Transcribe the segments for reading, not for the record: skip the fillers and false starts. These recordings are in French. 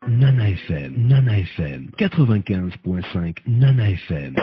Nana FM 95.5 Nana FM.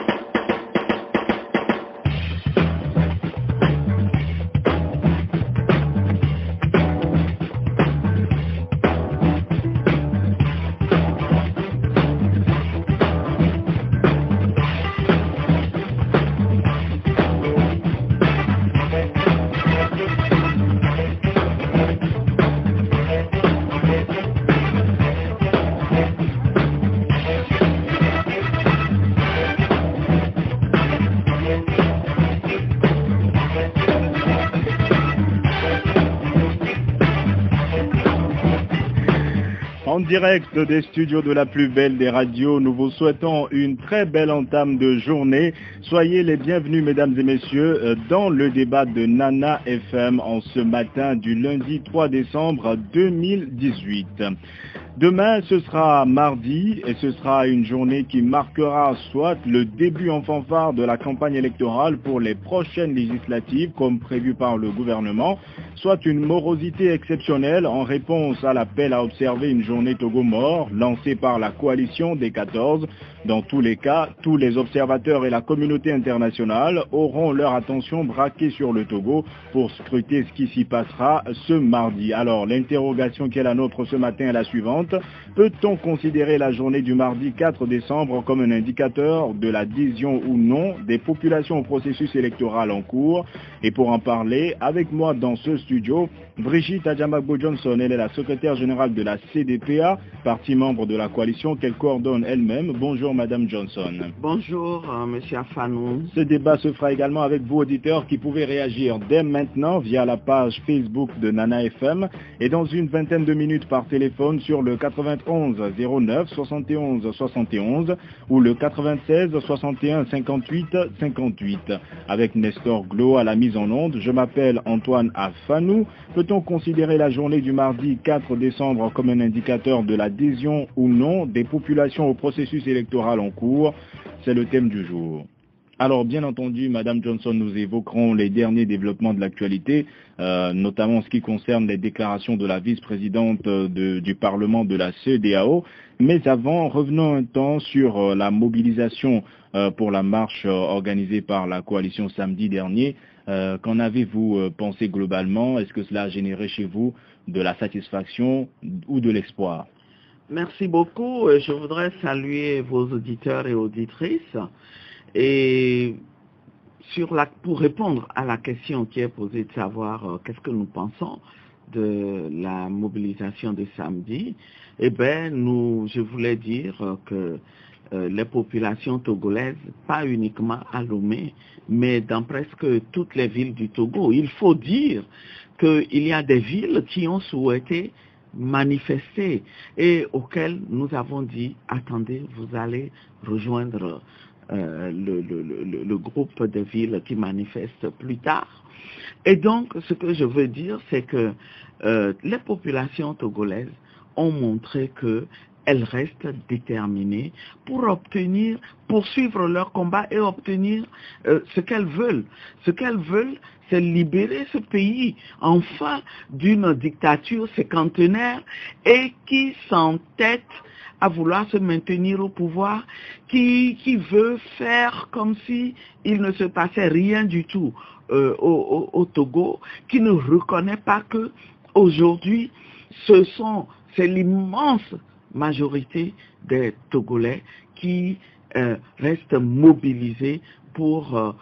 En direct des studios de la plus belle des radios, nous vous souhaitons une très belle entame de journée. Soyez les bienvenus, mesdames et messieurs, dans le débat de Nana FM en ce matin du lundi 3 décembre 2018. Demain, ce sera mardi et ce sera une journée qui marquera soit le début en fanfare de la campagne électorale pour les prochaines législatives comme prévu par le gouvernement, soit une morosité exceptionnelle en réponse à l'appel à observer une journée Togo mort lancée par la coalition des 14. Dans tous les cas, tous les observateurs et la communauté internationale auront leur attention braquée sur le Togo pour scruter ce qui s'y passera ce mardi. Alors, l'interrogation qui est la nôtre ce matin est la suivante. Peut-on considérer la journée du mardi 4 décembre comme un indicateur de l'adhésion ou non des populations au processus électoral en cours? Et pour en parler, avec moi dans ce studio, Brigitte Adjamagbo Johnson, elle est la secrétaire générale de la CDPA, partie membre de la coalition qu'elle coordonne elle-même. Bonjour Madame Johnson. Bonjour Monsieur Afanou. Ce débat se fera également avec vous auditeurs qui pouvez réagir dès maintenant via la page Facebook de Nana FM et dans une vingtaine de minutes par téléphone sur le 91 09 71 71 ou le 96 61 58 58. Avec Nestor Glo à la mise en onde, je m'appelle Antoine Afanou. Peut-on considérer la journée du mardi 4 décembre comme un indicateur de l'adhésion ou non des populations au processus électoral en cours? C'est le thème du jour. Alors, bien entendu, Madame Johnson, nous évoquerons les derniers développements de l'actualité, notamment en ce qui concerne les déclarations de la vice-présidente du Parlement de la CEDEAO. Mais avant, revenons un temps sur la mobilisation pour la marche organisée par la coalition samedi dernier. Qu'en avez-vous pensé globalement? Est-ce que cela a généré chez vous de la satisfaction ou de l'espoir? Merci beaucoup. Je voudrais saluer vos auditeurs et auditrices. Et pour répondre à la question qui est posée de savoir qu'est-ce que nous pensons de la mobilisation de samedi, eh bien, je voulais dire que les populations togolaises, pas uniquement à Lomé, mais dans presque toutes les villes du Togo, il faut dire qu'il y a des villes qui ont souhaité manifester et auxquelles nous avons dit, attendez, vous allez rejoindre le groupe de villes qui manifestent plus tard. Et donc, ce que je veux dire, c'est que les populations togolaises ont montré qu'elles restent déterminées pour poursuivre leur combat et obtenir ce qu'elles veulent. Ce qu'elles veulent, c'est libérer ce pays, enfin, d'une dictature cinquantenaire et qui s'entête à vouloir se maintenir au pouvoir, qui veut faire comme si il ne se passait rien du tout au Togo, qui ne reconnaît pas que aujourd'hui c'est l'immense majorité des Togolais qui restent mobilisés pour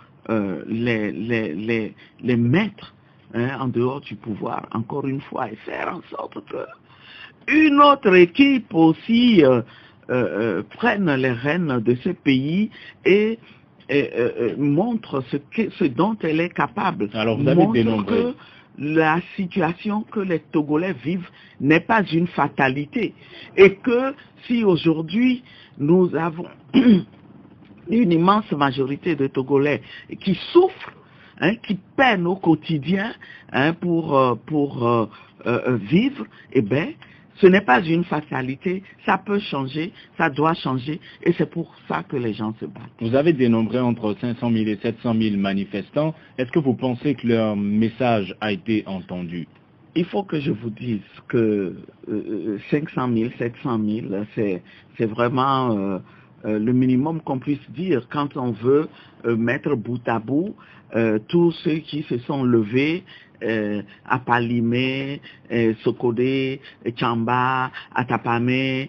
les mettre en dehors du pouvoir, encore une fois, et faire en sorte que une autre équipe aussi prenne les rênes de ce pays et montre ce dont elle est capable. Alors vous avez dénombré que la situation que les Togolais vivent n'est pas une fatalité et que si aujourd'hui nous avons une immense majorité de Togolais qui souffrent, qui peinent au quotidien pour vivre, eh bien, ce n'est pas une fatalité, ça peut changer, ça doit changer, et c'est pour ça que les gens se battent. Vous avez dénombré entre 500 000 et 700 000 manifestants. Est-ce que vous pensez que leur message a été entendu? il faut que je vous dise que 500 000, 700 000, c'est vraiment le minimum qu'on puisse dire quand on veut mettre bout à bout tous ceux qui se sont levés à Palimé, Sokodé, Tchamba, Atapame,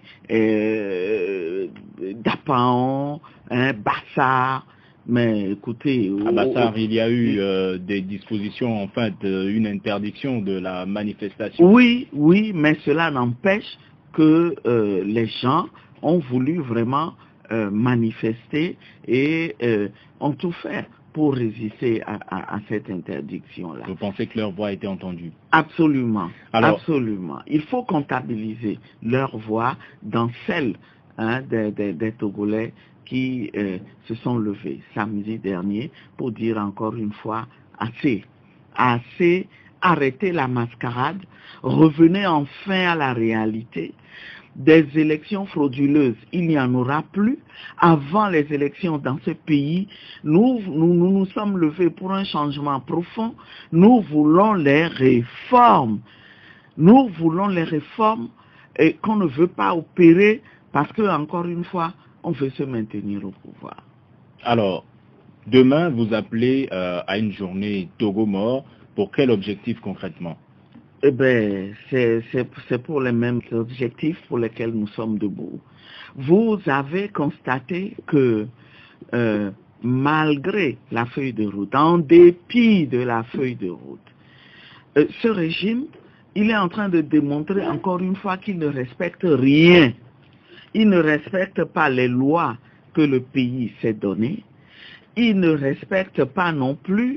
Dapaon, Bassa. Mais écoutez... À Bassar, il y a eu des dispositions, en fait, une interdiction de la manifestation. Oui, oui, mais cela n'empêche que les gens ont voulu vraiment manifester et ont tout fait pour résister à cette interdiction-là. Vous pensez que leur voix a été entendue? Absolument, alors, absolument. Il faut comptabiliser leur voix dans celle des Togolais qui se sont levés samedi dernier pour dire encore une fois assez, assez, arrêtez la mascarade, revenez enfin à la réalité. Des élections frauduleuses, il n'y en aura plus. Avant les élections dans ce pays, nous sommes levés pour un changement profond. Nous voulons les réformes. Nous voulons les réformes et qu'on ne veut pas opérer parce que, encore une fois, on veut se maintenir au pouvoir. Alors, demain, vous appelez à une journée Togo mort. Pour quel objectif concrètement? Eh bien, c'est pour les mêmes objectifs pour lesquels nous sommes debout. Vous avez constaté que malgré la feuille de route, en dépit de la feuille de route, ce régime, il est en train de démontrer encore une fois qu'il ne respecte rien. Il ne respecte pas les lois que le pays s'est données. Il ne respecte pas non plus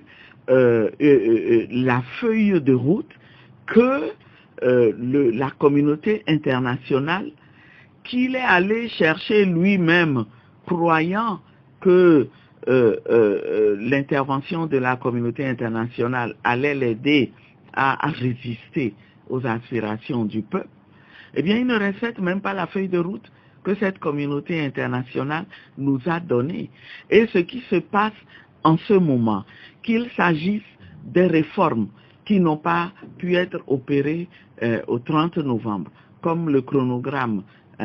la feuille de route que la communauté internationale qu'il est allé chercher lui-même, croyant que l'intervention de la communauté internationale allait l'aider à résister aux aspirations du peuple, eh bien, il ne respecte même pas la feuille de route que cette communauté internationale nous a donnée. Et ce qui se passe en ce moment, qu'il s'agisse des réformes qui n'ont pas pu être opérées au 30 novembre, comme le chronogramme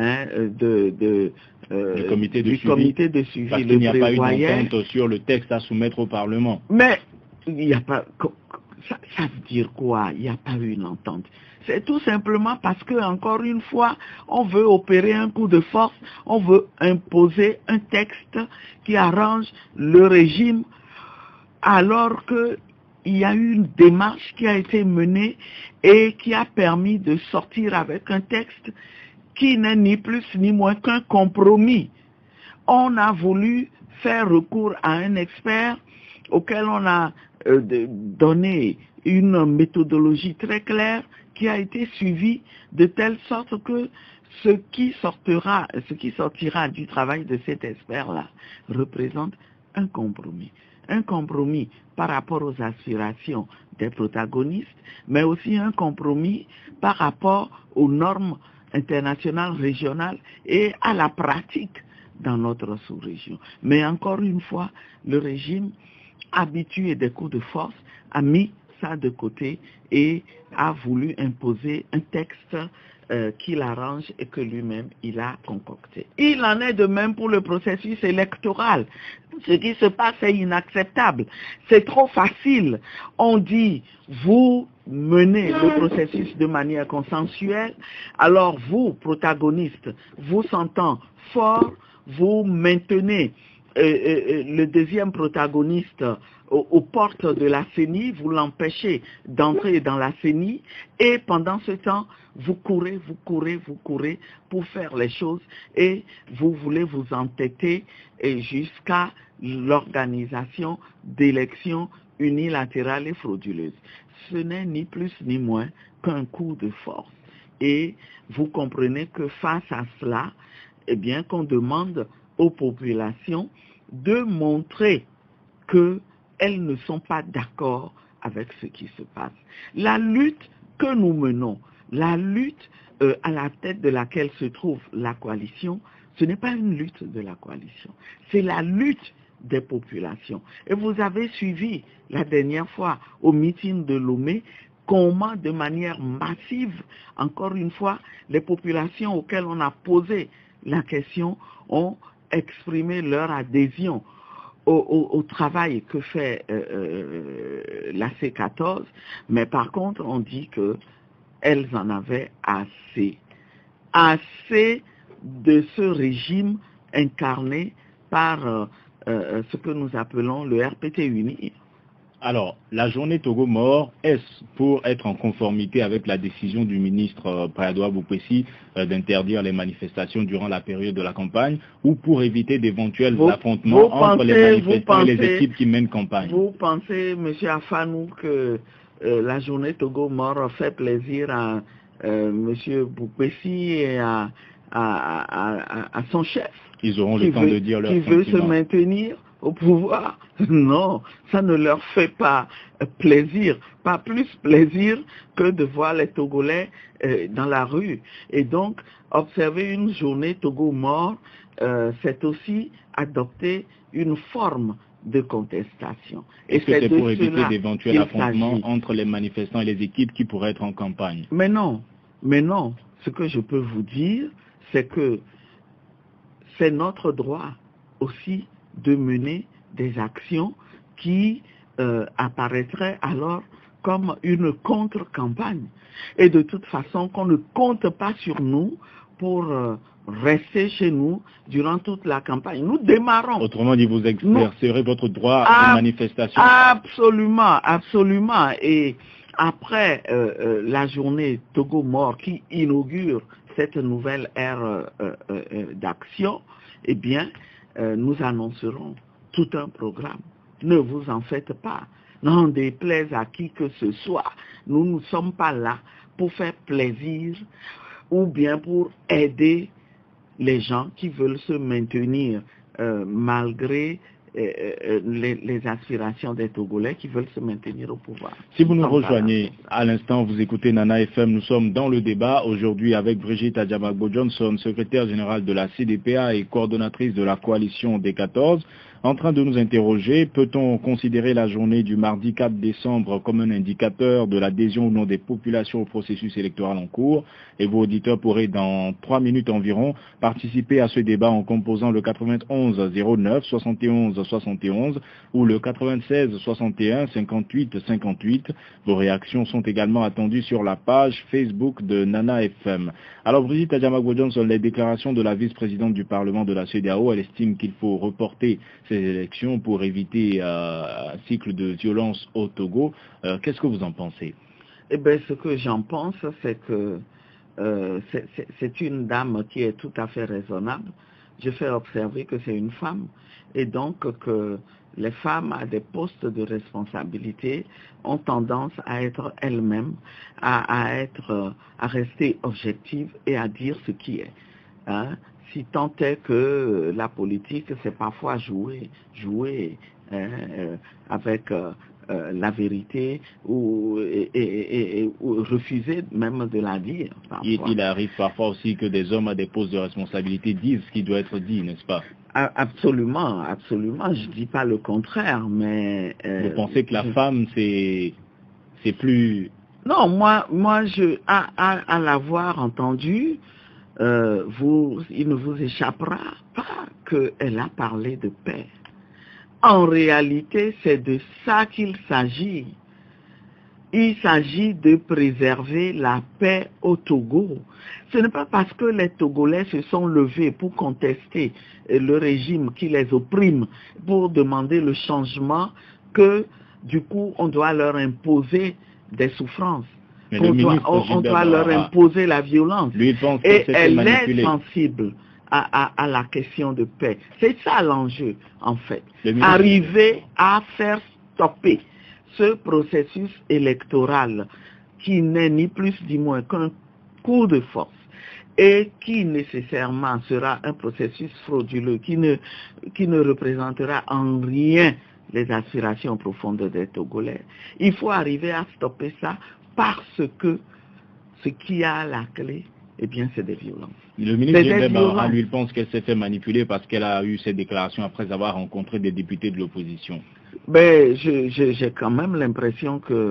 du comité de suivi, parce qu'il n'y a pas eu d'entente sur le texte à soumettre au Parlement. Mais il n'y a pas... Ça veut dire quoi? Il n'y a pas eu une entente. C'est tout simplement parce que, encore une fois, on veut opérer un coup de force, on veut imposer un texte qui arrange le régime, alors qu'il y a eu une démarche qui a été menée et qui a permis de sortir avec un texte qui n'est ni plus ni moins qu'un compromis. On a voulu faire recours à un expert auquel on a donné une méthodologie très claire qui a été suivie de telle sorte que ce qui sortira du travail de cet expert-là représente un compromis. Un compromis par rapport aux aspirations des protagonistes, mais aussi un compromis par rapport aux normes internationales, régionales et à la pratique dans notre sous-région. Mais encore une fois, le régime habitué des coups de force a mis ça de côté et a voulu imposer un texte qui l'arrange et que lui-même il a concocté. Il en est de même pour le processus électoral. Ce qui se passe est inacceptable. C'est trop facile. On dit, vous menez le processus de manière consensuelle, alors vous, protagonistes, vous sentant fort, vous maintenez le deuxième protagoniste aux portes de la CENI, vous l'empêchez d'entrer dans la CENI et pendant ce temps, vous courez pour faire les choses et vous voulez vous entêter jusqu'à l'organisation d'élections unilatérales et frauduleuses. Ce n'est ni plus ni moins qu'un coup de force. Et vous comprenez que face à cela, eh bien qu'on demande aux populations de montrer qu'elles ne sont pas d'accord avec ce qui se passe. La lutte que nous menons, la lutte à la tête de laquelle se trouve la coalition, ce n'est pas une lutte de la coalition, c'est la lutte des populations. Et vous avez suivi la dernière fois au meeting de Lomé comment de manière massive, encore une fois, les populations auxquelles on a posé la question ont exprimé leur adhésion au travail que fait la C14, mais par contre on dit qu'elles en avaient assez. Assez de ce régime incarné par ce que nous appelons le RPT uni. Alors, la journée Togo mort, est-ce pour être en conformité avec la décision du ministre Pradoua Boupessi d'interdire les manifestations durant la période de la campagne, ou pour éviter d'éventuels affrontements entre les manifestants et les équipes qui mènent campagne? Vous pensez, M. Afanou, que la journée Togo mort fait plaisir à M. Boupessi et à son chef? Ils auront le temps de dire leur sentiment. Qui veut se maintenir au pouvoir? Non, ça ne leur fait pas plaisir, pas plus plaisir que de voir les Togolais dans la rue. Et donc, observer une journée Togo mort, c'est aussi adopter une forme de contestation. Est-ce que c'est pour éviter d'éventuels affrontements entre les manifestants et les équipes qui pourraient être en campagne? Mais non, ce que je peux vous dire, c'est que c'est notre droit aussi de mener des actions qui apparaîtraient alors comme une contre-campagne. Et de toute façon, qu'on ne compte pas sur nous pour rester chez nous durant toute la campagne. Nous démarrons. Autrement dit, vous exercerez votre droit de manifestation? Absolument, absolument. Et après la journée Togo mort qui inaugure cette nouvelle ère d'action, eh bien, nous annoncerons tout un programme. Ne vous en faites pas. N'en déplaise à qui que ce soit. Nous ne sommes pas là pour faire plaisir ou bien pour aider les gens qui veulent se maintenir malgré les aspirations des Togolais qui veulent se maintenir au pouvoir. Si vous nous rejoignez à l'instant, vous écoutez Nana FM, nous sommes dans le débat aujourd'hui avec Brigitte Adjamagbo-Johnson, secrétaire générale de la CDPA et coordonnatrice de la coalition des 14, en train de nous interroger, peut-on considérer la journée du mardi 4 décembre comme un indicateur de l'adhésion ou non des populations au processus électoral en cours? Et vos auditeurs pourraient dans 3 minutes environ participer à ce débat en composant le 91 09 71 71 ou le 96 61 58 58. Vos réactions sont également attendues sur la page Facebook de Nana FM. Alors Brigitte Adjamagbo-Johnson, les déclarations de la vice-présidente du Parlement de la CEDEAO, elle estime qu'il faut reporter ces élections pour éviter un cycle de violence au Togo. Qu'est-ce que vous en pensez? Eh bien, ce que j'en pense, c'est que c'est une dame qui est tout à fait raisonnable. Je fais observer que c'est une femme et donc que les femmes à des postes de responsabilité ont tendance à être elles-mêmes, à rester objectives et à dire ce qui est. Hein? Si tant est que la politique, c'est parfois jouer avec la vérité ou refuser même de la dire. Il arrive parfois aussi que des hommes à des postes de responsabilité disent ce qui doit être dit, n'est-ce pas? Absolument, absolument. Je ne dis pas le contraire, mais... vous pensez que la femme, c'est plus... Non, moi à l'avoir entendu, il ne vous échappera pas qu'elle a parlé de paix. En réalité, c'est de ça qu'il s'agit. Il s'agit de préserver la paix au Togo. Ce n'est pas parce que les Togolais se sont levés pour contester le régime qui les opprime, pour demander le changement, que du coup on doit leur imposer des souffrances. On doit leur imposer la violence. Lui, il pense et elle est sensible à la question de paix. C'est ça l'enjeu, en fait. Arriver à faire stopper ce processus électoral qui n'est ni plus ni moins qu'un coup de force et qui nécessairement sera un processus frauduleux qui ne représentera en rien les aspirations profondes des Togolais. Il faut arriver à stopper ça parce que ce qui a la clé, eh bien, c'est des violences. Le ministre Djembe, lui, il pense qu'elle s'est fait manipuler parce qu'elle a eu ces déclarations après avoir rencontré des députés de l'opposition. Ben, j'ai quand même l'impression que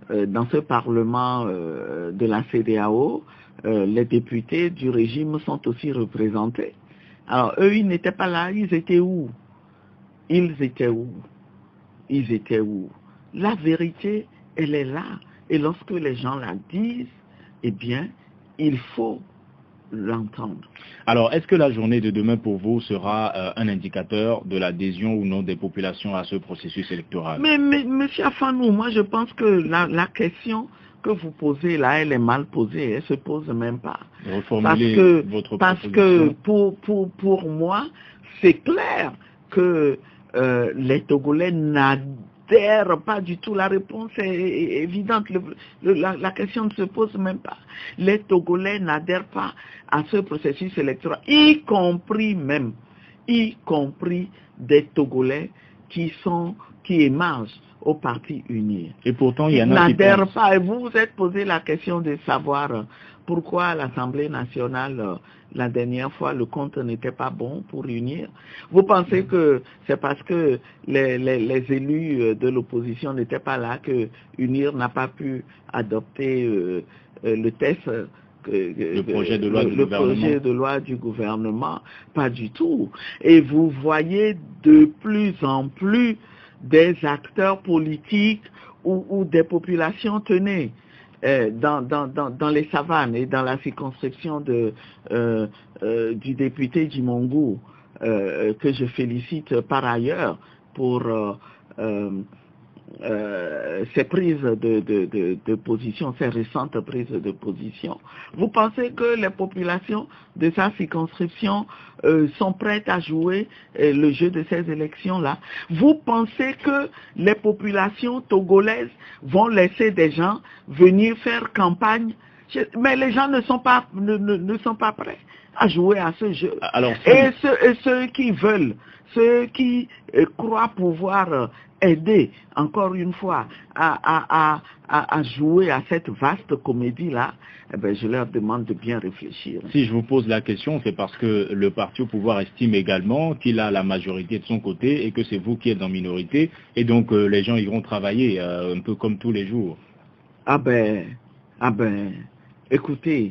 dans ce Parlement de la CEDEAO, les députés du régime sont aussi représentés. Alors, eux, ils n'étaient pas là, ils étaient où? Ils étaient où? Ils étaient où? La vérité, elle est là. Et lorsque les gens la disent, eh bien, il faut l'entendre. Alors, est-ce que la journée de demain pour vous sera un indicateur de l'adhésion ou non des populations à ce processus électoral? Mais monsieur Afanou, moi je pense que la question que vous posez là, elle est mal posée, elle se pose même pas. Reformulez votre parce proposition. que pour moi, c'est clair que les Togolais n'adhèrent pas du tout. La réponse est évidente. La question ne se pose même pas. Les Togolais n'adhèrent pas à ce processus électoral, y compris des Togolais qui émargent au parti uni. Et pourtant, il y en a qui n'adhèrent pensent. pas. Et vous vous êtes posé la question de savoir pourquoi à l'Assemblée nationale, la dernière fois, le compte n'était pas bon pour unir. Vous pensez que c'est parce que les élus de l'opposition n'étaient pas là que unir n'a pas pu adopter le texte Le projet de loi du gouvernement? Pas du tout. Et vous voyez de plus en plus des acteurs politiques ou des populations tenues dans les savanes et dans la circonscription du député Djimongou, que je félicite par ailleurs pour ces prises de position, ces récentes prises de position. Vous pensez que les populations de sa circonscription sont prêtes à jouer le jeu de ces élections-là? Vous pensez que les populations togolaises vont laisser des gens venir faire campagne? Mais les gens ne sont pas prêts à jouer à ce jeu. Alors, et ceux qui veulent, ceux qui croient pouvoir aider, encore une fois, à jouer à cette vaste comédie-là, eh ben, je leur demande de bien réfléchir. Si je vous pose la question, c'est parce que le parti au pouvoir estime également qu'il a la majorité de son côté et que c'est vous qui êtes en minorité, et donc les gens iront travailler un peu comme tous les jours. Ah ben, écoutez,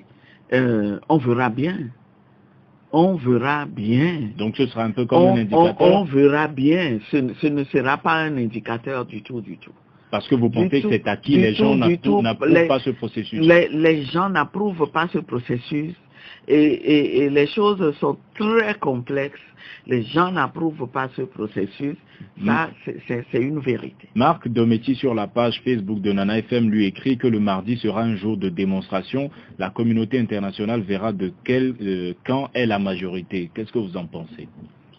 on verra bien. On verra bien. Donc ce sera un peu comme un indicateur. On verra bien. Ce ne sera pas un indicateur du tout. Parce que vous pensez que c'est acquis, les gens n'approuvent pas ce processus. Les gens n'approuvent pas ce processus et les choses sont très complexes. Les gens n'approuvent pas ce processus. Ça, c'est une vérité. Marc Dometti, sur la page Facebook de Nana FM, lui écrit que le mardi sera un jour de démonstration. La communauté internationale verra de quel camp est la majorité. Qu'est-ce que vous en pensez?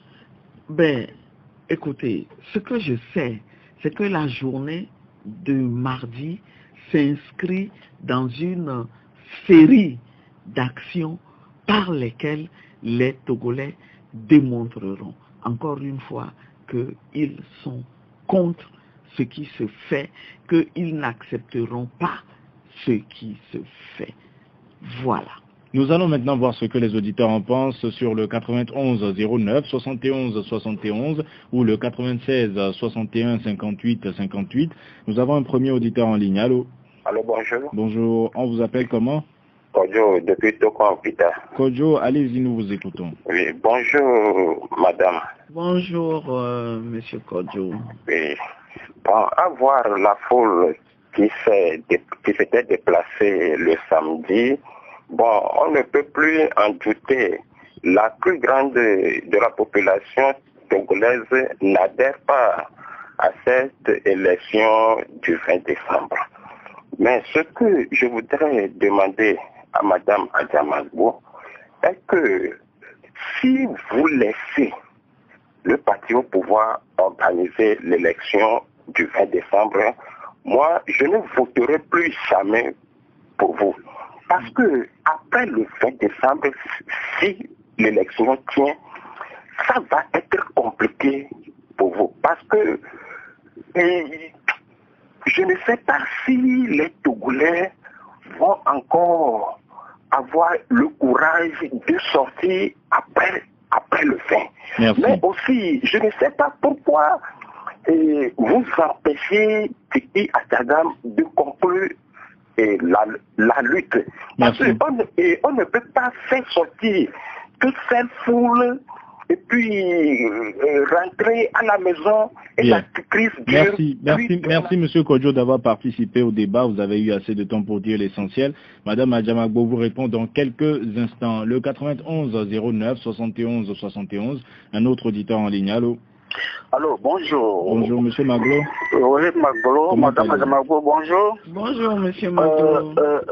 Ben, écoutez, ce que je sais, c'est que la journée de mardi s'inscrit dans une série d'actions par lesquelles les Togolais démontreront encore une fois qu'ils sont contre ce qui se fait, qu'ils n'accepteront pas ce qui se fait. Voilà. Nous allons maintenant voir ce que les auditeurs en pensent sur le 91 09 71 71 ou le 96 61 58 58. Nous avons un premier auditeur en ligne. Allô? Allô, bonjour. Bonjour. On vous appelle comment? Kodjo, depuis Toko, Pita. Kodjo, allez-y, nous vous écoutons. Oui, bonjour, madame. Bonjour, monsieur Kodjo. Oui. Bon, à voir la foule qui s'était déplacée le samedi, bon, on ne peut plus en douter. La plus grande de la population togolaise n'adhère pas à cette élection du 20 décembre. Mais ce que je voudrais demander à madame Adjamagbo est que si vous laissez le parti au pouvoir organiser l'élection du 20 décembre, moi, je ne voterai plus jamais pour vous. Parce que après le 20 décembre, si l'élection tient, ça va être compliqué pour vous. Parce que je ne sais pas si les Togolais vont encore avoir le courage de sortir après le 20. Merci. Mais aussi, je ne sais pas pourquoi et vous empêchez Tiki Atagam de conclure la lutte. Parce qu'on ne peut pas faire sortir toute cette foule et puis rentrer à la maison et la crise dure. Merci Monsieur Kodjo d'avoir participé au débat. Vous avez eu assez de temps pour dire l'essentiel. Madame Adjamagbo vous répond dans quelques instants. Le 91 09 71 71. Un autre auditeur en ligne. Allô? Allô, bonjour. Bonjour, Monsieur Maglo. Oui, Maglo, Madame Adjamagbo, bonjour. Bonjour, Monsieur Maglo.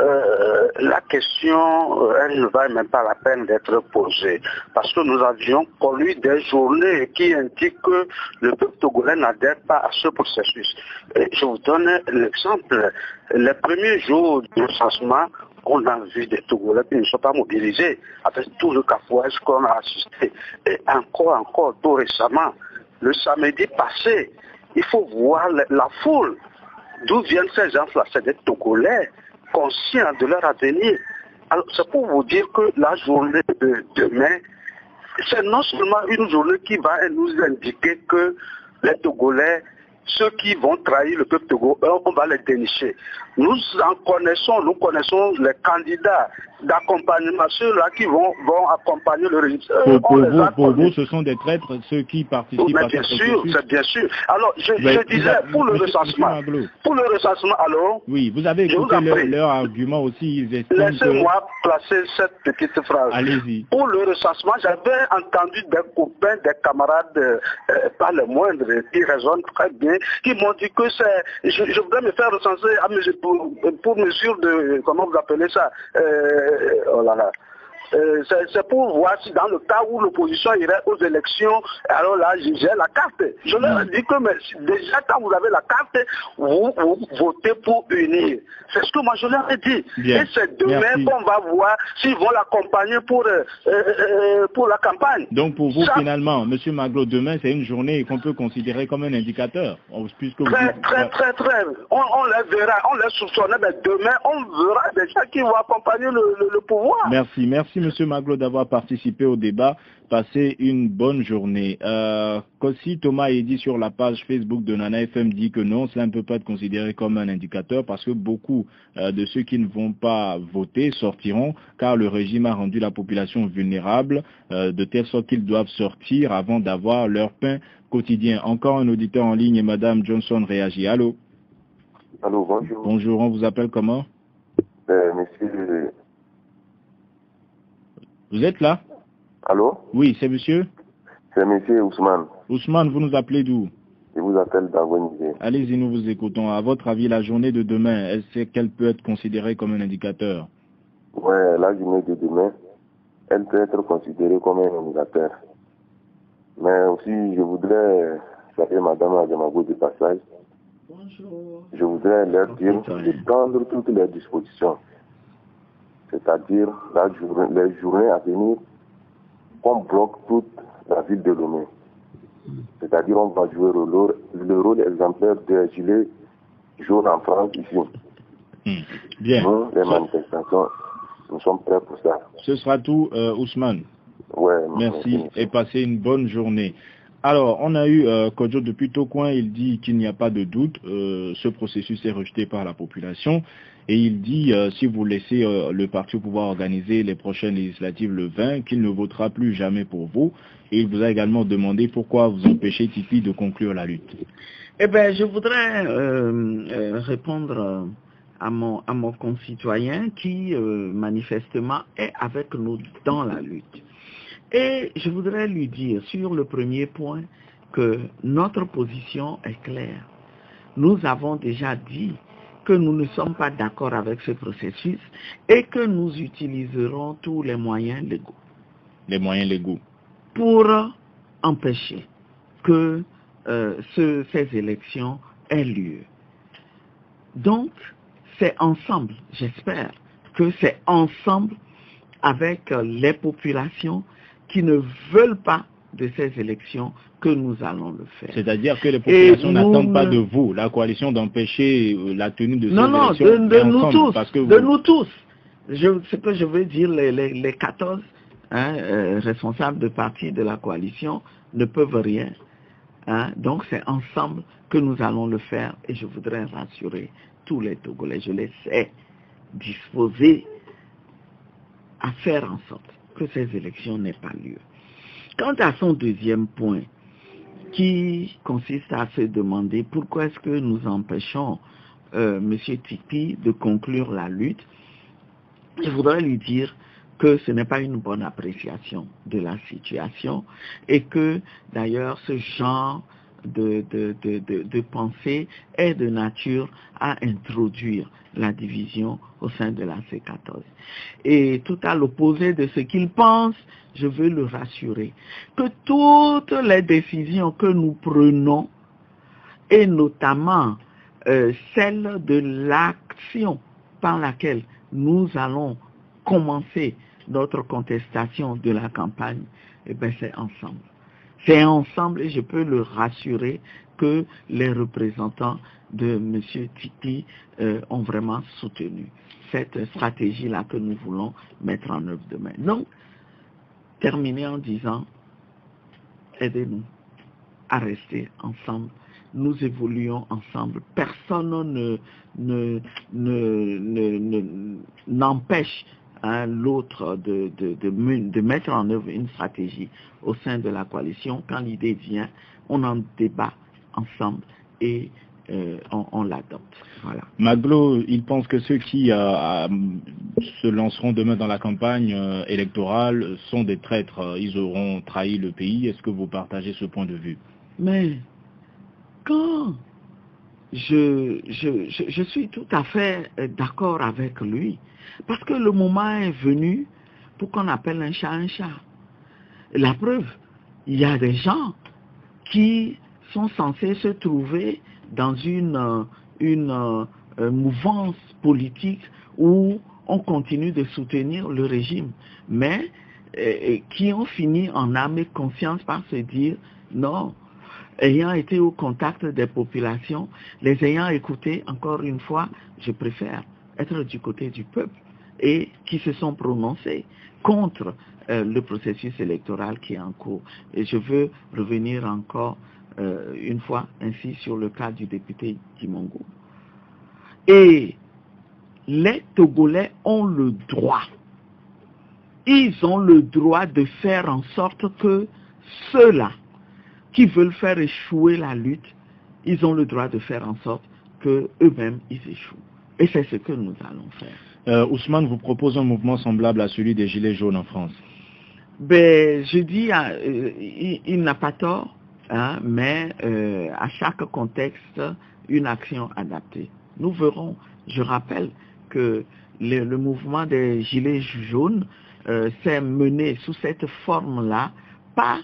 La question, elle ne va même pas la peine d'être posée, parce que nous avions connu des journées qui indiquent que le peuple togolais n'adhère pas à ce processus. Et je vous donne l'exemple. Les premiers jours du recensement, on a vu des Togolais qui ne sont pas mobilisés, avec tout le cafouage qu'on a assisté. Et encore, tout récemment, le samedi passé, il faut voir la foule. D'où viennent ces gens-là? C'est des Togolais conscients de leur avenir. Alors, c'est pour vous dire que la journée de demain, c'est non seulement une journée qui va nous indiquer que les Togolais, ceux qui vont trahir le peuple togolais, on va les dénicher. Nous connaissons les candidats d'accompagnement, ceux-là qui vont accompagner le régime. Pour vous, ce sont des traîtres, ceux qui participent à ce processus. C'est bien sûr. Alors, je disais, pour le recensement, alors... Oui, vous avez écouté leur argument aussi. Laissez-moi placer cette petite phrase. Allez-y. Pour le recensement, j'avais entendu des copains, des camarades, pas les moindres, qui raisonnent très bien, qui m'ont dit que je voudrais me faire recenser pour mesure de, comment vous appelez ça, oh là là. C'est pour voir si dans le cas où l'opposition irait aux élections, alors là, j'ai la carte. Je leur ai dit que mais déjà quand vous avez la carte, vous votez pour unir. C'est ce que moi je leur ai dit. Bien. Et c'est demain qu'on va voir s'ils vont l'accompagner pour la campagne. Donc pour vous, finalement, M. Maglo, demain, c'est une journée qu'on peut considérer comme un indicateur. Puisque très. On les verra, on les soupçonnera, mais demain, on verra des gens qui vont accompagner le pouvoir. Merci M. Maglo d'avoir participé au débat. Passez une bonne journée. Kossi Thomas est dit sur la page Facebook de Nana FM dit que non, cela ne peut pas être considéré comme un indicateur parce que beaucoup de ceux qui ne vont pas voter sortiront car le régime a rendu la population vulnérable de telle sorte qu'ils doivent sortir avant d'avoir leur pain quotidien. Encore un auditeur en ligne et Madame Johnson réagit. Allô? Allô, bonjour. Bonjour, on vous appelle comment? Monsieur... Vous êtes là? Allô? Oui, c'est monsieur? C'est monsieur Ousmane. Ousmane, vous nous appelez d'où? Je vous appelle d'Agonisé. Allez-y, nous vous écoutons. À votre avis, la journée de demain, est-ce qu'elle peut être considérée comme un indicateur? Ouais, la journée de demain, elle peut être considérée comme un indicateur. Mais aussi, je voudrais saluer Madame Adjamagbo de passage. Bonjour. Je voudrais leur dire de prendre toutes les dispositions. C'est-à-dire les journées à venir, on bloque toute la ville de Lomé. C'est-à-dire on va jouer le rôle exemplaire des gilets jaunes en France ici. Bien. Nous, les manifestations, nous sommes prêts pour ça. Ce sera tout, Ousmane. Ouais, merci et passez une bonne journée. Alors, on a eu Kodjo depuis Tocoin, il dit qu'il n'y a pas de doute, ce processus est rejeté par la population. Et il dit, si vous laissez le parti au pouvoir organiser les prochaines législatives le 20, qu'il ne votera plus jamais pour vous. Et il vous a également demandé pourquoi vous empêchez Tipi de conclure la lutte. Eh bien, je voudrais répondre à mon concitoyen qui, manifestement, est avec nous dans la lutte. Et je voudrais lui dire, sur le premier point, que notre position est claire. Nous avons déjà dit que nous ne sommes pas d'accord avec ce processus et que nous utiliserons tous les moyens légaux. Les moyens légaux. Pour empêcher que ces élections aient lieu. Donc, c'est ensemble, j'espère que c'est ensemble avec les populations qui ne veulent pas de ces élections que nous allons le faire. C'est-à-dire que les populations n'attendent pas de vous, la coalition, d'empêcher la tenue de ces élections. Non, de nous tous. Ce que je veux dire, les 14 responsables de partis de la coalition ne peuvent rien Hein? Donc c'est ensemble que nous allons le faire et je voudrais rassurer tous les Togolais. Je les sais disposés à faire en sorte que ces élections n'aient pas lieu. Quant à son deuxième point, qui consiste à se demander pourquoi est-ce que nous empêchons M. Titi de conclure la lutte, je voudrais lui dire que ce n'est pas une bonne appréciation de la situation et que d'ailleurs ce genre de pensée est de nature à introduire la division au sein de la C14. Et tout à l'opposé de ce qu'il pense, je veux le rassurer que toutes les décisions que nous prenons, et notamment celle de l'action par laquelle nous allons commencer notre contestation de la campagne, eh bien c'est ensemble. C'est ensemble et je peux le rassurer que les représentants de M. Titi ont vraiment soutenu cette stratégie-là que nous voulons mettre en œuvre demain. Donc, terminer en disant, aidez-nous à rester ensemble. Nous évoluons ensemble. Personne n'empêche l'autre de mettre en œuvre une stratégie au sein de la coalition. Quand l'idée vient, on en débat ensemble et on l'adopte. Voilà. Maglo, il pense que ceux qui se lanceront demain dans la campagne électorale sont des traîtres. Ils auront trahi le pays. Est-ce que vous partagez ce point de vue? Mais quand je suis tout à fait d'accord avec lui, parce que le moment est venu pour qu'on appelle un chat un chat. La preuve, il y a des gens qui sont censés se trouver dans une mouvance politique où on continue de soutenir le régime, mais qui ont fini en âme et conscience par se dire non, ayant été au contact des populations, les ayant écoutés, encore une fois, je préfère être du côté du peuple, et qui se sont prononcés contre le processus électoral qui est en cours. Et je veux revenir encore une fois ainsi sur le cas du député Dimongo. Et les Togolais ont le droit, ils ont le droit de faire en sorte que ceux-là qui veulent faire échouer la lutte, ils ont le droit de faire en sorte que eux-mêmes ils échouent. Et c'est ce que nous allons faire. Ousmane vous propose un mouvement semblable à celui des Gilets jaunes en France. Ben, je dis, il n'a pas tort, hein, mais à chaque contexte, une action adaptée. Nous verrons. Je rappelle que le mouvement des Gilets jaunes s'est mené sous cette forme-là, pas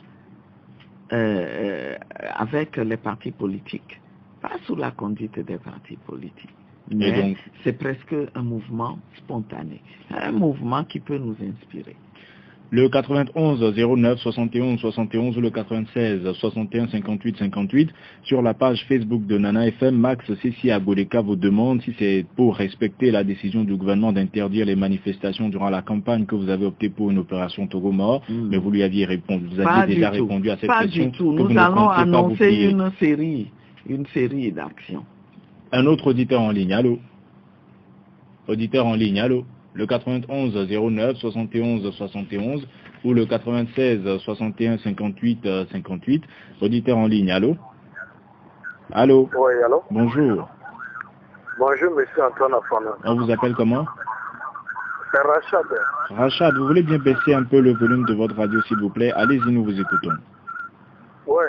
avec les partis politiques, pas sous la conduite des partis politiques. Mais c'est presque un mouvement spontané, un mouvement qui peut nous inspirer. Le 91 09 71 71 ou le 96 61 58 58 sur la page Facebook de Nana FM, Max Céci Agoleka vous demande si c'est pour respecter la décision du gouvernement d'interdire les manifestations durant la campagne que vous avez opté pour une opération Togo Mort, mais vous lui aviez répondu, vous aviez déjà répondu à cette question. Pas du tout, nous allons annoncer une série d'actions. Un autre auditeur en ligne, allô? Auditeur en ligne, allô? Le 91 09 71 71 ou le 96 61 58 58. Auditeur en ligne, allô? Allô? Oui, allô? Bonjour. Bonjour, monsieur Antoine Afana. On vous appelle comment? C'est Rachad. Rachad, vous voulez bien baisser un peu le volume de votre radio, s'il vous plaît? Allez-y, nous vous écoutons. Oui.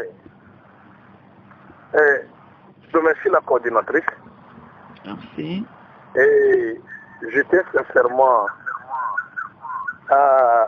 Je remercie la coordinatrice. Merci. Et je tiens sincèrement à...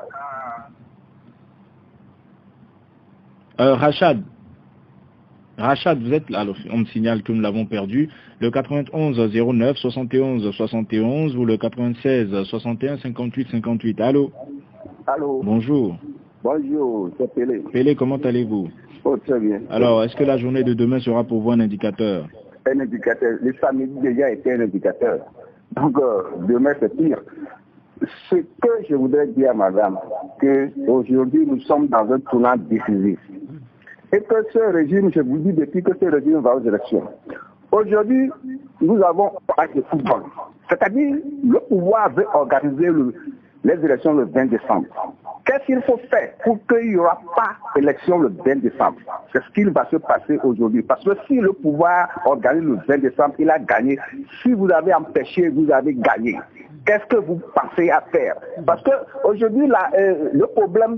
Rachad, vous êtes là, alors, on me signale que nous l'avons perdu. Le 91 09 71 71 ou le 96 61 58 58. Allô? Allô? Bonjour. Bonjour, c'est Pélé. Pélé, comment allez-vous? Oh, très bien. Alors, est-ce que la journée de demain sera pour vous un indicateur? Un indicateur. Le samedi déjà était un indicateur. Donc, demain c'est pire. Ce que je voudrais dire à madame, que aujourd'hui nous sommes dans un tournant décisif. et que ce régime, je vous dis depuis que ce régime va aux élections. Aujourd'hui, nous avons un de football. C'est-à-dire, le pouvoir veut organiser les élections le 20 décembre. Qu'est-ce qu'il faut faire pour qu'il n'y aura pas d'élection le 20 décembre? C'est ce qu'il va se passer aujourd'hui. Parce que si le pouvoir organise le 20 décembre, il a gagné. Si vous avez empêché, vous avez gagné. Qu'est-ce que vous pensez à faire? Parce que aujourd'hui, le problème,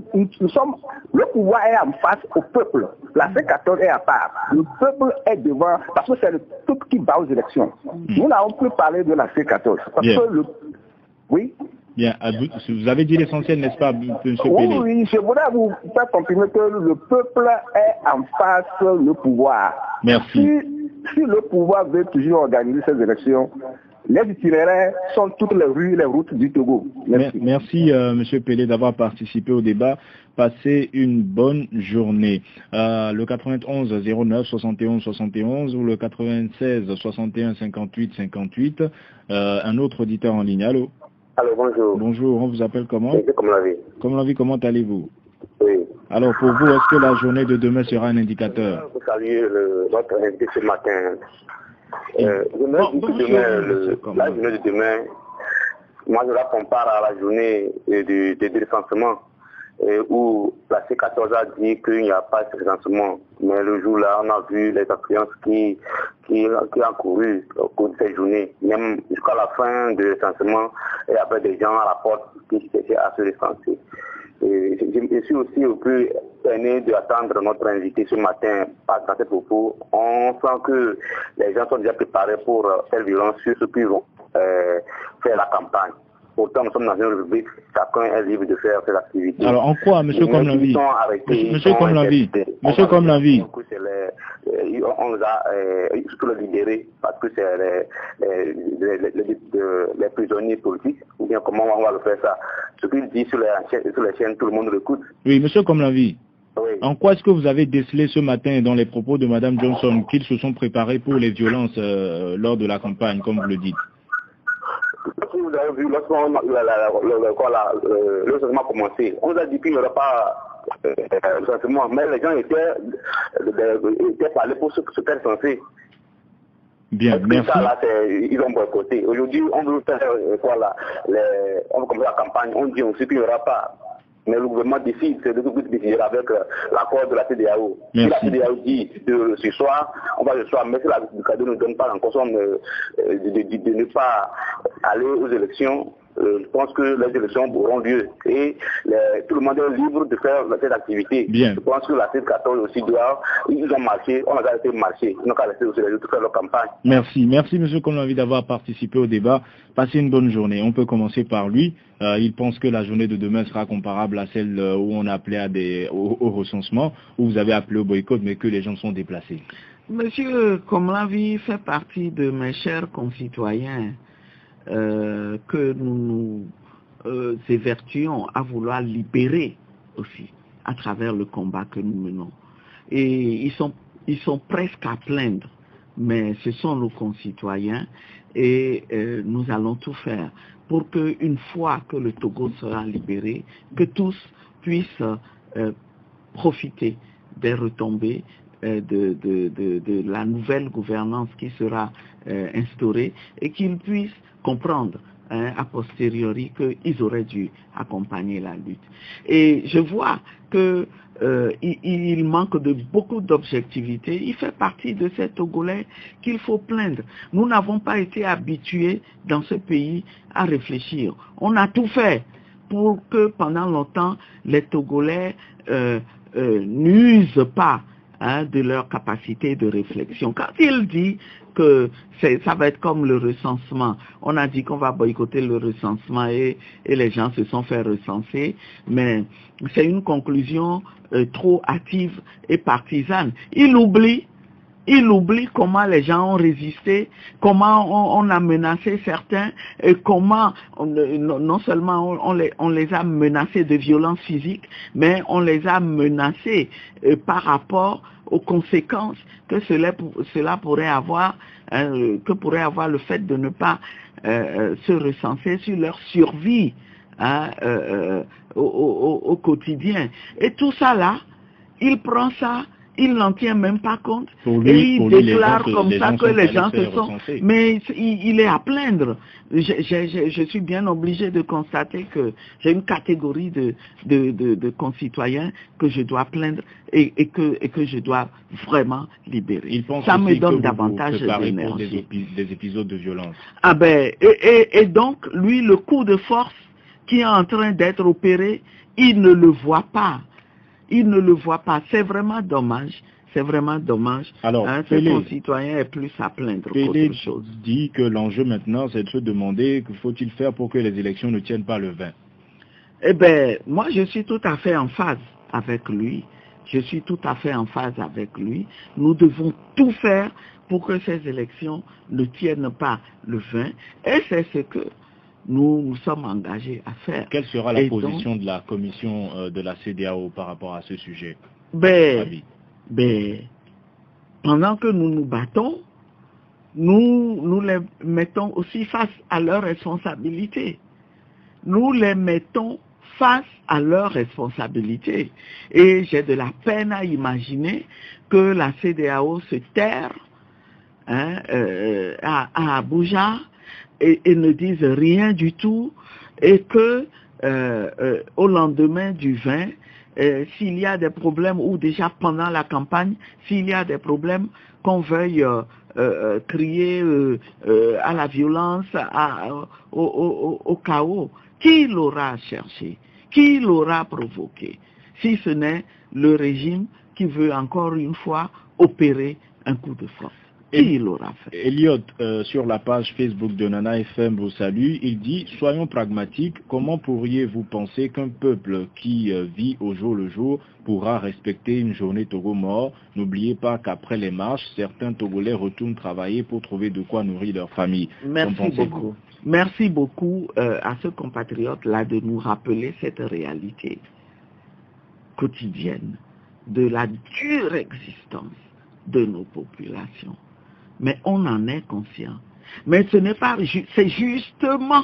le pouvoir est en face au peuple. La C14 est à part. Le peuple est devant, parce que c'est le peuple qui va aux élections. Nous n'avons plus parlé de la C14. Parce que oui. Bien, vous avez dit l'essentiel, n'est-ce pas, M. Pelé? Oui, je voudrais vous faire confirmer que le peuple est en face le pouvoir. Merci. Si le pouvoir veut toujours organiser ces élections, les itinéraires sont toutes les rues, les routes du Togo. Merci M. Pelé d'avoir participé au débat. Passez une bonne journée. Le 91 09 71 71 ou le 96 61 58 58. Un autre auditeur en ligne. Allô? Alors bonjour. Bonjour, on vous appelle comment? Comme la vie. Comme la vie, comment allez-vous? Oui. Alors pour vous, est-ce que la journée de demain sera un indicateur? Vous saluez votre invité ce matin. La journée de demain, moi je la compare à la journée de recensement où la C14 a dit qu'il n'y a pas de recensement. Mais le jour-là, on a vu les affluences qui ont couru au cours de cette journée. Même jusqu'à la fin du recensement, il y avait des gens à la porte qui cherchaient à se recenser. Je suis aussi un peu peiné d'attendre notre invité ce matin dans ces propos. On sent que les gens sont déjà préparés pour faire violence sur ceux qui vont faire la campagne. Pourtant, nous sommes dans une république, chacun est libre de faire ses activités. Alors, en quoi, monsieur Comme-la-Vie? Monsieur Comme-la-Vie. Monsieur Comme-la-Vie. On les a surtout libérés parce que c'est les prisonniers politiques, ou bien comment on va le faire ça. Ce qu'il dit sur les chaînes, tout le monde l'écoute. Oui, monsieur Comme-la-Vie. Oui. En quoi est-ce que vous avez décelé ce matin dans les propos de Mme Johnson qu'ils se sont préparés pour les violences lors de la campagne, comme vous le dites? Si vous avez vu, lorsque le recensement a commencé, on nous a dit qu'il n'y aurait pas le recensement, mais les gens étaient parlés pour se faire censer. Bien, merci. Ça, là, ils ont boycotté. Aujourd'hui, on veut faire on veut commencer la campagne, on dit aussi qu'il n'y aura pas. Mais le gouvernement décide, c'est de décider avec l'accord de la CEDEAO. Si la CEDEAO dit ce soir, on va le soir, mais si la CEDEAO ne donne pas encore de ne pas aller aux élections, je pense que les élections auront lieu. Et tout le monde est libre de faire cette activité. Bien. Je pense que la C14 aussi ils ont marché, on a arrêté de marcher. Ils n'ont qu'à laisser aussi les autres faire leur campagne. Merci. Merci, M. Comme-la-Vie, d'avoir participé au débat. Passez une bonne journée. On peut commencer par lui. Il pense que la journée de demain sera comparable à celle où on a appelé au recensement, où vous avez appelé au boycott, mais que les gens sont déplacés. Monsieur Comme-la-Vie fait partie de mes chers concitoyens que nous évertuons à vouloir libérer aussi à travers le combat que nous menons. Et ils sont presque à plaindre, mais ce sont nos concitoyens et nous allons tout faire pour qu'une fois que le Togo sera libéré, que tous puissent profiter des retombées de la nouvelle gouvernance qui sera instaurée et qu'ils puissent comprendre a posteriori qu'ils auraient dû accompagner la lutte. Et je vois que il manque de beaucoup d'objectivité. Il fait partie de ces Togolais qu'il faut plaindre. Nous n'avons pas été habitués dans ce pays à réfléchir. On a tout fait pour que pendant longtemps les Togolais n'usent pas de leur capacité de réflexion. Quand il dit que ça va être comme le recensement, on a dit qu'on va boycotter le recensement et les gens se sont fait recenser, mais c'est une conclusion trop hâtive et partisane. Il oublie comment les gens ont résisté, comment on a menacé certains, et comment non seulement on les a menacés de violences physiques, mais on les a menacés par rapport aux conséquences que cela pourrait avoir, que pourrait avoir le fait de ne pas se recenser sur leur survie au quotidien. Et tout ça là, il prend ça, il n'en tient même pas compte. Lui, et il déclare comme ça que les gens se sont... Mais il est à plaindre. Je suis bien obligé de constater que j'ai une catégorie de concitoyens que je dois plaindre et que je dois vraiment libérer. Ça me donne davantage d'énergie. Des épisodes de violence. Ah ben, et donc, lui, le coup de force qui est en train d'être opéré, il ne le voit pas. Il ne le voit pas. C'est vraiment dommage. C'est vraiment dommage. Alors, ce concitoyen est plus à plaindre qu'autre chose. Dit que l'enjeu maintenant, c'est de se demander que faut-il faire pour que les élections ne tiennent pas le 20. Eh bien, moi, je suis tout à fait en phase avec lui. Je suis tout à fait en phase avec lui. Nous devons tout faire pour que ces élections ne tiennent pas le 20. Et c'est ce que nous sommes engagés à faire. Quelle sera la position de la commission de la CEDEAO par rapport à ce sujet? Pendant que nous nous battons, nous les mettons aussi face à leurs responsabilités. Nous les mettons face à leurs responsabilités. Et j'ai de la peine à imaginer que la CEDEAO se terre à Abuja et ne dise rien du tout et que au lendemain du 20, s'il y a des problèmes ou déjà pendant la campagne, s'il y a des problèmes, qu'on veuille crier à la violence, au chaos, qui l'aura cherché? Qui l'aura provoqué? Si ce n'est le régime qui veut encore une fois opérer un coup de force. Qui l'aura fait? Elliot, sur la page Facebook de Nana FM, vous salue. Il dit, soyons pragmatiques, comment pourriez-vous penser qu'un peuple qui vit au jour le jour pourra respecter une journée Togo mort? N'oubliez pas qu'après les marches, certains Togolais retournent travailler pour trouver de quoi nourrir leur famille. Merci beaucoup. Merci beaucoup à ce compatriote-là de nous rappeler cette réalité quotidienne de la dure existence de nos populations. Mais on en est conscient. Mais ce n'est pas, c'est justement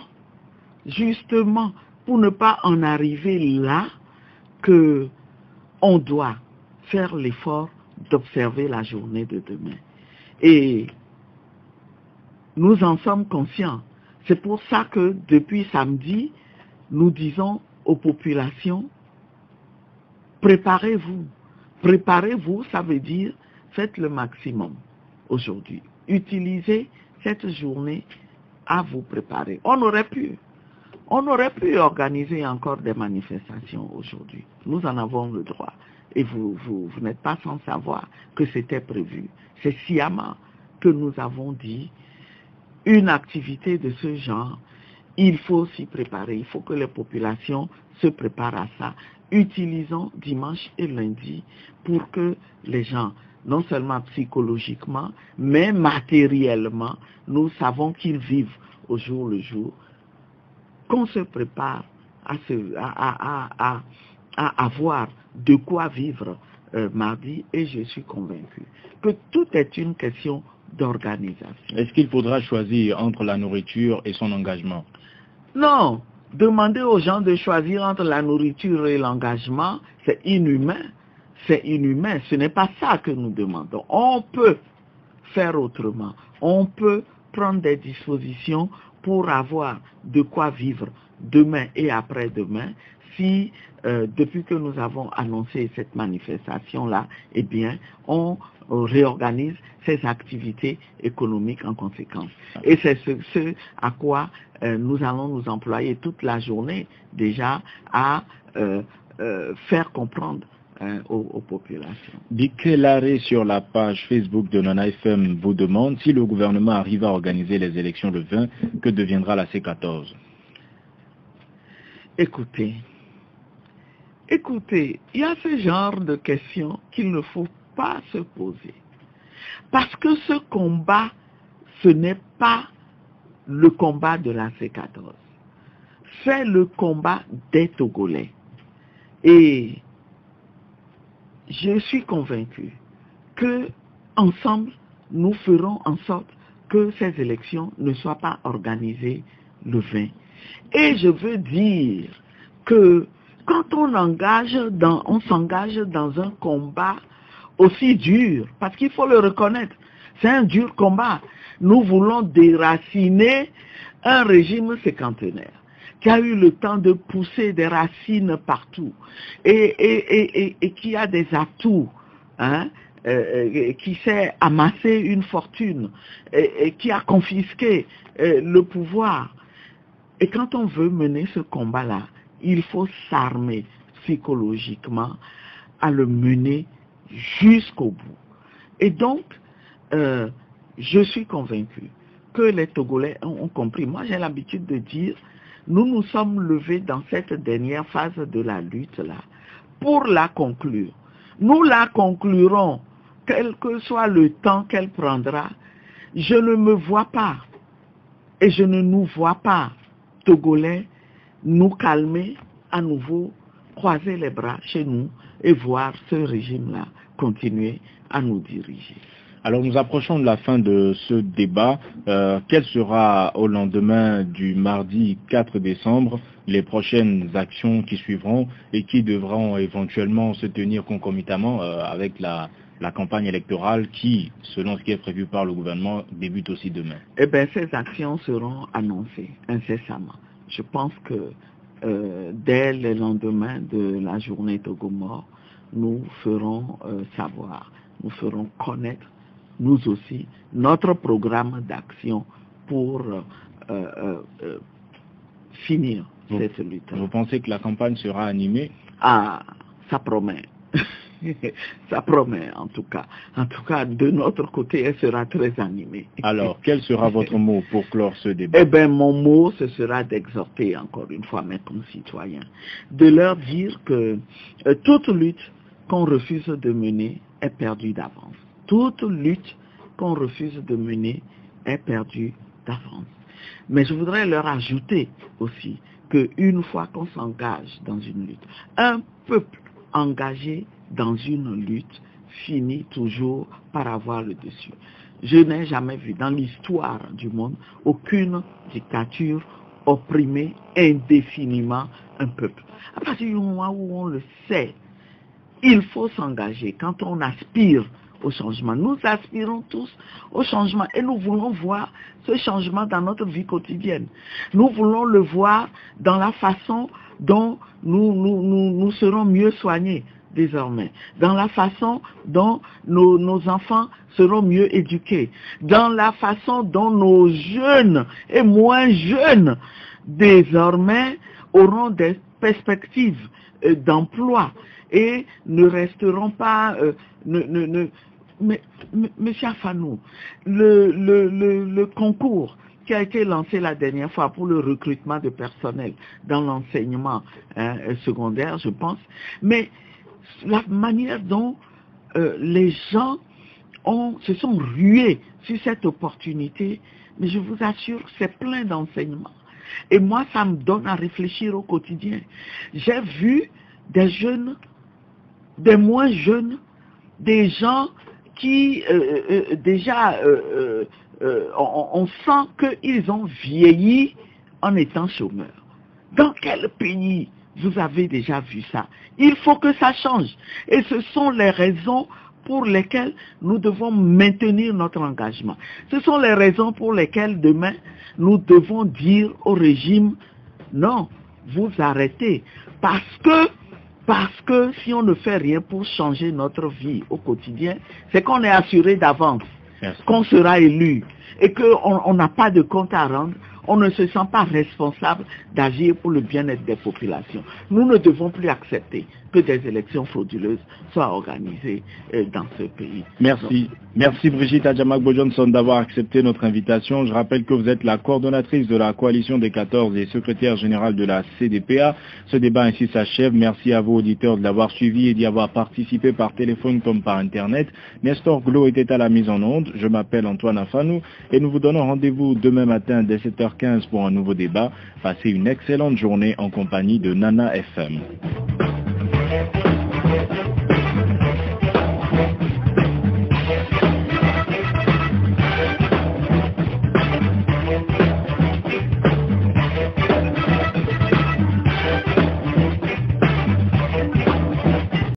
pour ne pas en arriver là que on doit faire l'effort d'observer la journée de demain. Et nous en sommes conscients. C'est pour ça que depuis samedi, nous disons aux populations, préparez-vous. Préparez-vous, ça veut dire faites le maximum aujourd'hui. Utilisez cette journée à vous préparer. On aurait pu organiser encore des manifestations aujourd'hui. Nous en avons le droit. Et vous n'êtes pas sans savoir que c'était prévu. C'est sciemment que nous avons dit une activité de ce genre, il faut s'y préparer. Il faut que les populations se préparent à ça. Utilisons dimanche et lundi pour que les gens, non seulement psychologiquement, mais matériellement, nous savons qu'ils vivent au jour le jour, qu'on se prépare à avoir de quoi vivre mardi, et je suis convaincu que tout est une question d'organisation. Est-ce qu'il faudra choisir entre la nourriture et son engagement? Non, demander aux gens de choisir entre la nourriture et l'engagement, c'est inhumain. C'est inhumain, ce n'est pas ça que nous demandons. On peut faire autrement. On peut prendre des dispositions pour avoir de quoi vivre demain et après-demain si, depuis que nous avons annoncé cette manifestation-là, eh bien, on réorganise ses activités économiques en conséquence. Et c'est ce à quoi nous allons nous employer toute la journée déjà à faire comprendre aux populations. Dikelare sur la page Facebook de Nana FM vous demande si le gouvernement arrive à organiser les élections le 20, que deviendra la C14? Écoutez, il y a ce genre de questions qu'il ne faut pas se poser. Parce que ce combat, ce n'est pas le combat de la C14. C'est le combat des Togolais. Et je suis convaincu que ensemble, nous ferons en sorte que ces élections ne soient pas organisées le 20. Et je veux dire que quand on s'engage dans un combat aussi dur, parce qu'il faut le reconnaître, c'est un dur combat. Nous voulons déraciner un régime cinquantenaire qui a eu le temps de pousser des racines partout et qui a des atouts, hein, qui sait amasser une fortune et qui a confisqué le pouvoir. Et quand on veut mener ce combat-là, il faut s'armer psychologiquement à le mener jusqu'au bout. Et donc, je suis convaincu que les Togolais ont compris. Moi, j'ai l'habitude de dire, nous nous sommes levés dans cette dernière phase de la lutte-là pour la conclure. Nous la conclurons, quel que soit le temps qu'elle prendra. Je ne me vois pas, et je ne nous vois pas, Togolais, nous calmer à nouveau, croiser les bras chez nous et voir ce régime-là continuer à nous diriger. Alors nous approchons de la fin de ce débat. Quel sera au lendemain du mardi 4 décembre les prochaines actions qui suivront et qui devront éventuellement se tenir concomitamment avec la campagne électorale qui, selon ce qui est prévu par le gouvernement, débute aussi demain? Eh bien, ces actions seront annoncées incessamment. Je pense que dès le lendemain de la journée Togomore, nous ferons savoir, nous ferons connaître, nous aussi, notre programme d'action pour finir cette lutte. Vous pensez que la campagne sera animée? Ah, ça promet. Ça promet, en tout cas. En tout cas, de notre côté, elle sera très animée. Alors, quel sera votre mot pour clore ce débat? Eh bien, mon mot, ce sera d'exhorter encore une fois mes concitoyens, de leur dire que toute lutte qu'on refuse de mener est perdue d'avance. Toute lutte qu'on refuse de mener est perdue d'avance. Mais je voudrais leur ajouter aussi qu'une fois qu'on s'engage dans une lutte, un peuple engagé dans une lutte finit toujours par avoir le dessus. Je n'ai jamais vu dans l'histoire du monde aucune dictature opprimer indéfiniment un peuple. À partir du moment où on le sait, il faut s'engager. Quand on aspire au changement, nous aspirons tous au changement et nous voulons voir ce changement dans notre vie quotidienne. Nous voulons le voir dans la façon dont nous serons mieux soignés désormais, dans la façon dont nos enfants seront mieux éduqués, dans la façon dont nos jeunes et moins jeunes désormais auront des perspectives d'emploi et ne resteront pas... Mais Monsieur Afanou, le concours qui a été lancé la dernière fois pour le recrutement de personnel dans l'enseignement secondaire, je pense, mais la manière dont les gens se sont rués sur cette opportunité, mais je vous assure que c'est plein d'enseignements. Et moi, ça me donne à réfléchir au quotidien. J'ai vu des jeunes, des moins jeunes, des gens qui déjà, on sent qu'ils ont vieilli en étant chômeurs. Dans quel pays vous avez déjà vu ça? Il faut que ça change. Et ce sont les raisons pour lesquelles nous devons maintenir notre engagement. Ce sont les raisons pour lesquelles demain, nous devons dire au régime, non, vous arrêtez. Parce que si on ne fait rien pour changer notre vie au quotidien, c'est qu'on est assuré d'avance qu'on sera élu et qu'on n'a pas de compte à rendre. On ne se sent pas responsable d'agir pour le bien-être des populations. Nous ne devons plus accepter que des élections frauduleuses soient organisées dans ce pays. Merci. Merci Brigitte Adjamak-Bojohnson d'avoir accepté notre invitation. Je rappelle que vous êtes la coordonnatrice de la coalition des 14 et secrétaire générale de la CDPA. Ce débat ainsi s'achève. Merci à vos auditeurs de l'avoir suivi et d'y avoir participé par téléphone comme par Internet. Nestor Glo était à la mise en onde. Je m'appelle Antoine Afanou et nous vous donnons rendez-vous demain matin dès 7h15 pour un nouveau débat. Passez une excellente journée en compagnie de Nana FM.